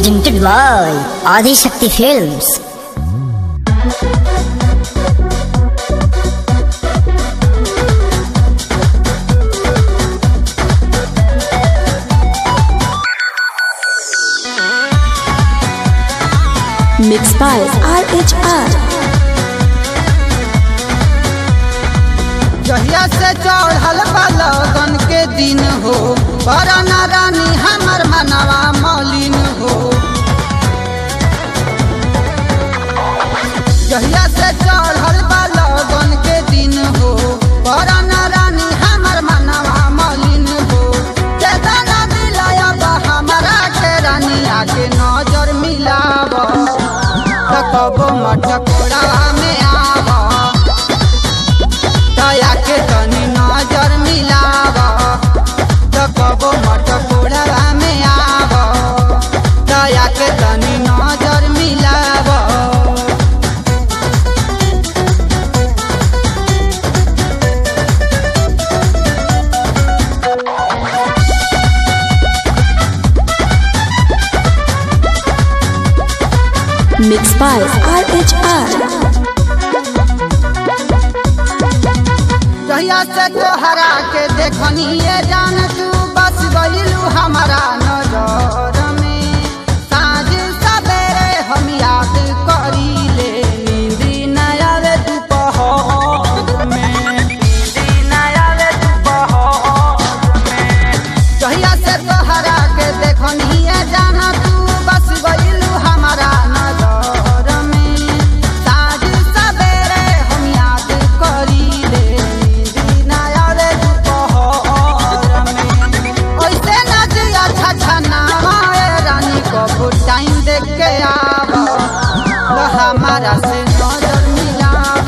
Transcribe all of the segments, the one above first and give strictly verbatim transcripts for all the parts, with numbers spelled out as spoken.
presented by Adi Shakti Films. Mixed by R H R. जहिया से चढ़ल बा लगन के दिन हो, बरना रानी हमर मनवा मलिन हो। जहिया से चढ़ल बा लगन के दिन हो, बरना रानी हमर मनवा मलिन हो। केतना दिलाया बा हमरा के रानी आके नजर मिलाव, कबो मटकोड़ा में आव, दया के तनी नजर मिलाव, कबो मटकोड़ा में आव, दया के तनी नजर मिलाव। Mixed by R H R. जहिया से तोहरा के देखनी ये जान तू बस गइलू हमारा नजर में। साँझ सवेरे हम याद करीले, नींदी न आवे दोपहर में, नींदी न आवे दोपहर में। जहिया से तोहरा के देखनी ये जान तू बस गइलू हमारा नजर में। साँझ सवेरे हम याद करीले, नींदी न आवे दोपहर में। ओइसे न जिया छछनावा ए रानी, कबो टाइम देख के आव, तो हमारा से नजर मिलाव।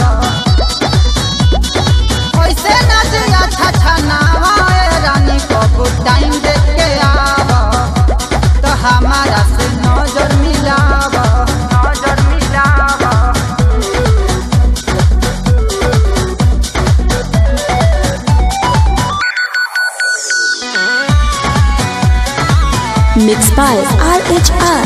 ओइसे न जिया छछनावा ए रानी, कबो टाइम देख के आव, तो हमारा से नजर मिलाव, नजर मिलाव। Mixed by R H R.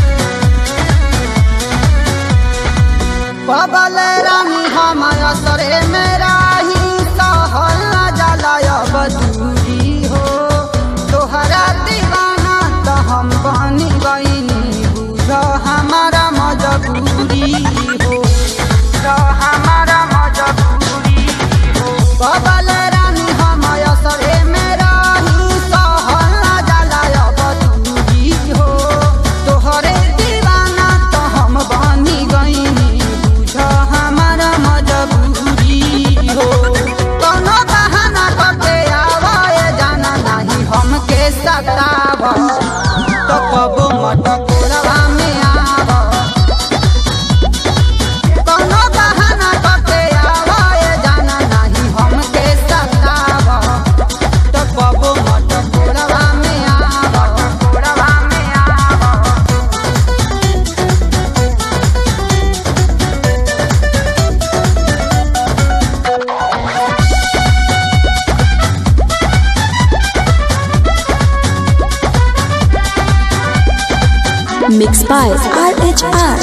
बबले रानी हमारा सरे मेरा ही सहल न जलाय बदूरी हो। तोहरा दीवाना तो हम बनी गईनी, बुझ हमारा मजबूरी हो, तो हमारा मजबूरी हो। बबले रानी हमारा सरे मेरा ही सहल न जलाय बदूरी हो। तोहरे दीवाना तो हम बनी गईनी, हमारा मजबूरी हो। कोनो बहाना करके आवा ए जाना, नहीं हमके सताव, तो कबो मटकोड़ा में आव। कोनो बहाना करके आवा ए जाना, नहीं हमके सताव, तो कबो मटकोड़ा में आव, मटकोड़ा में आव। Mixed by R H R.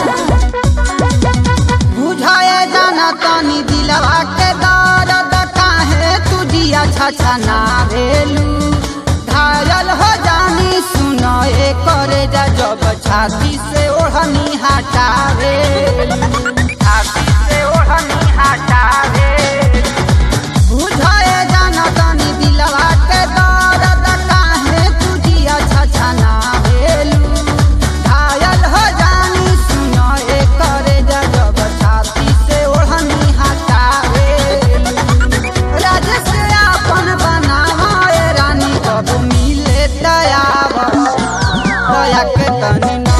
बुझाए जाना तनी दिलवा के दर्द, काहे तू जिया छछना भेलू। घायल हो जानी सुनो ए करे जा, जब छाती से ओढ़नी हटावेलू, छाती से ओढ़नी हटावेलू। बुझाए जाना तनी दिलवा के दर्द, काहे तू जिया छछना भेलू। घायल हो जानी सुनो ए करे जा, जब छाती से ओढ़नी हटावेलू। राजेश अपन बनावा ए रानी, कब मिले दयावा, दया के तनी